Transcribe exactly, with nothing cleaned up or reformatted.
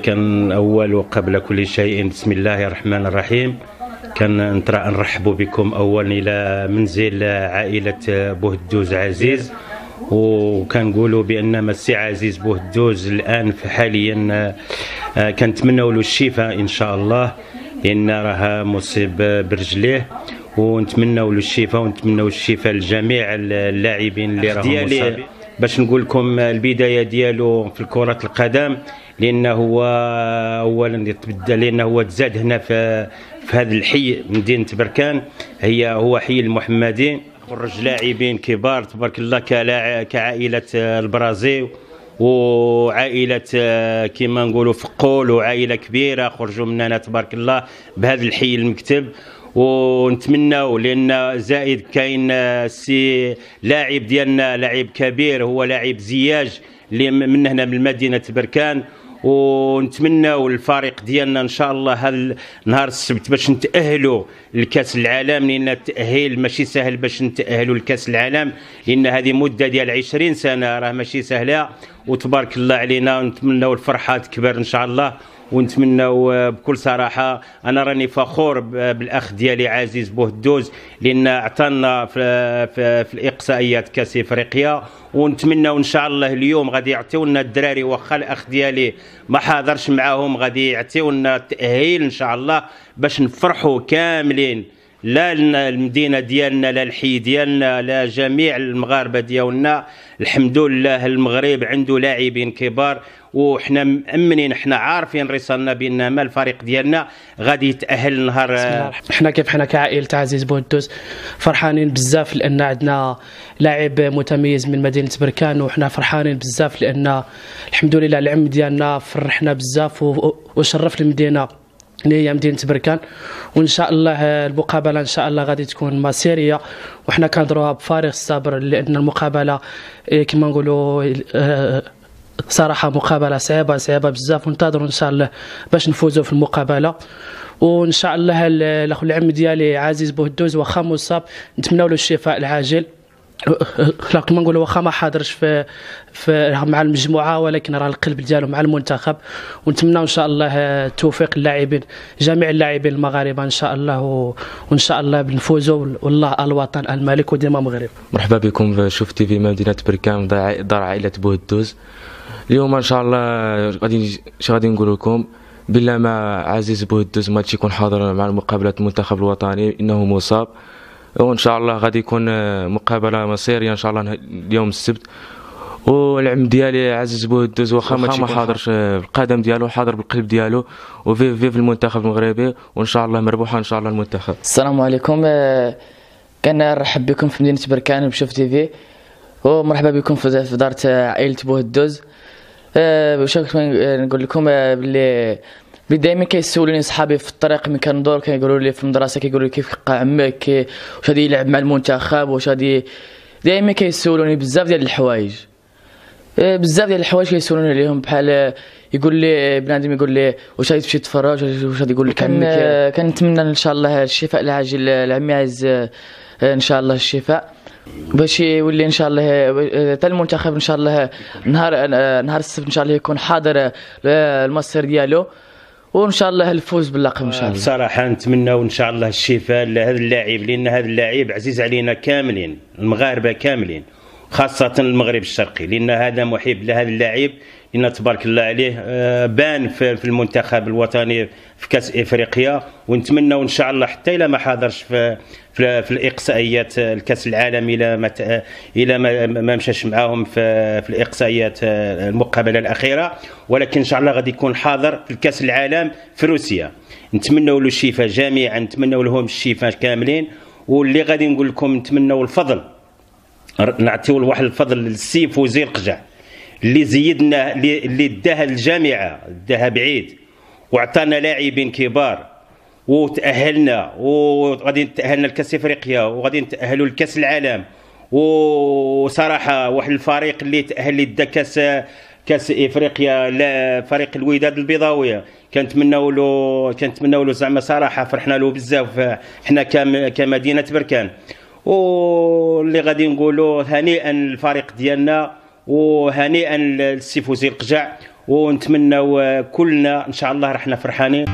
كان أول وقبل كل شيء بسم الله الرحمن الرحيم. كان نرحب بكم أولا إلى منزل عائلة بوهدوز عزيز، وكنقولوا بأن السي عزيز بوهدوز الآن حاليا كنتمنوا له الشفاء إن شاء الله، لأن راه مصيب برجليه، ونتمنوا له الشفاء ونتمنوا الشفاء لجميع اللاعبين اللي راهم مصابين. باش نقول لكم البدايه ديالو في كره القدم، لانه هو اولا يتبدا لانه هو تزاد هنا في في هذا الحي مدينه بركان، هي هو حي المحمدي. خرج لاعبين كبار تبارك الله كعائله البرازيل وعائله كما نقولوا فقول، وعائله كبيره خرجوا مننا تبارك الله بهذا الحي المكتب. ونتمناو لان زائد كاين سي لاعب ديالنا لاعب كبير هو لاعب زياج اللي من هنا من مدينه بركان، ونتمناو الفريق ديالنا ان شاء الله هذا نهار السبت باش نتاهلوا لكاس العالم، لان التاهيل ماشي سهل باش نتاهلوا لكاس العالم، لان هذه مده ديال عشرين سنه راه ماشي سهله، وتبارك الله علينا. ونتمناو الفرحه تكبر ان شاء الله، ونتمناو بكل صراحه. انا راني فخور بالاخ ديالي عزيز بوهدوز لان اعطانا في, في, في الاقصائيات كاس افريقيا، ونتمناو ان شاء الله اليوم غادي يعطيونا الدراري، واخا الاخ ديالي ما حاضرش معاهم غادي يعطيونا التاهيل ان شاء الله باش نفرحوا كاملين، لا المدينه ديالنا لا الحي ديالنا لا جميع المغاربه ديالنا. الحمد لله المغرب عنده لاعبين كبار، وحنا مأمنين، حنا عارفين رسالنا بان ما الفريق ديالنا غادي يتاهل نهار. حنا كيف حنا كعائله عزيز بوهدوز فرحانين بزاف لان عندنا لاعب متميز من مدينه بركان، وحنا فرحانين بزاف لان الحمد لله العم ديالنا فرحنا بزاف وشرف المدينه اللي هي مدينه بركان. وان شاء الله المقابله ان شاء الله غادي تكون ماسيريه، وحنا كنهضروها بفارغ الصبر لان المقابله كما نقولوا صراحه مقابله صعيبه صعيبه بزاف، وننتظروا ان شاء الله باش نفوزوا في المقابله. وان شاء الله الاخ العم ديالي عزيز بوهدوز واخا مصاب نتمنوا له الشفاء العاجل، كما نقولوا واخا ما حاضرش في, في مع المجموعه، ولكن راه القلب ديالو مع المنتخب. ونتمنوا ان شاء الله التوفيق اللاعبين جميع اللاعبين المغاربه ان شاء الله، وان شاء الله بنفوزوا، والله الوطن الملك وديما مغرب. مرحبا بكم في شوف تي في مدينه بركان دار عائله بوهدوز. اليوم ان شاء الله غادي اش غادي نقول لكم، بلا ما عزيز بوهدوز ما يكون حاضر مع مقابله المنتخب الوطني انه مصاب، وان شاء الله غادي يكون مقابله مصيريه ان شاء الله اليوم السبت. والعم ديالي عزيز بوهدوز واخا ما حاضرش بالقدم ديالو حاضر بالقلب ديالو، وفي في, في المنتخب المغربي، وان شاء الله مربوحه ان شاء الله المنتخب. السلام عليكم، كنرحب بكم في مدينه بركان بشوف تي في، ومرحبا بكم في دار عائله بوهدوز. باش نقول لكم باللي دائما كيسولوني صحابي في الطريق ملي كندور، كيقولوا لي في المدرسه كيقولوا لي كيف بقى عمك، واش غادي يلعب مع المنتخب، واش غادي، دائما كيسولوني بزاف ديال الحوايج بزاف ديال الحوايج كيسولوني عليهم، بحال يقول لي بنادم يقول لي واش غادي تمشي تفرج، واش غادي يقول لك عمك. كنتمنى ان شاء الله الشفاء العاجل لعمي عز ان شاء الله الشفاء، باش يولي ان شاء الله حتى المنتخب ان شاء الله نهار نهار السبت ان شاء الله يكون حاضر المصير ديالو، وان شاء الله الفوز باللقب ان شاء الله. بصراحه نتمناو ان شاء الله الشفاء لهذا اللاعب، لان هذا اللاعب عزيز علينا كاملين المغاربه كاملين، خاصه المغرب الشرقي، لان هذا محب لهذا اللاعب، لان تبارك الله عليه بان في المنتخب الوطني في كاس افريقيا. ونتمنى ان شاء الله حتى الى ما حاضرش في في, في الاقصائيات الكاس العالم، الى ما الى ما, ما مشاش معاهم في, في الاقصائيات المقابله الاخيره، ولكن ان شاء الله غادي يكون حاضر في الكاس العالم في روسيا. نتمنوا له الشفاء جميعا، نتمنوا لهم الشفاء كاملين. واللي غادي نقول لكم نتمنوا الفضل، نعطيو واحد الفضل للسي فوزي القجع اللي زيدنا، اللي داها الجامعه داها بعيد، وعطانا لاعبين كبار، وتاهلنا وغادي نتاهلنا لكاس افريقيا، وغادي نتاهلوا لكاس العالم. وصراحه واحد الفريق اللي تاهل لدا كاس كاس افريقيا، لا فريق الوداد البيضاويه، كنتمناو له كنتمناو له زعما صراحه فرحنا له بزاف حنا كمدينه بركان. واللي غادي نقولوا هنيئا الفريق ديالنا، وهنيئا للسي فوزي القجع، ونتمنوا كلنا ان شاء الله رحنا فرحانين.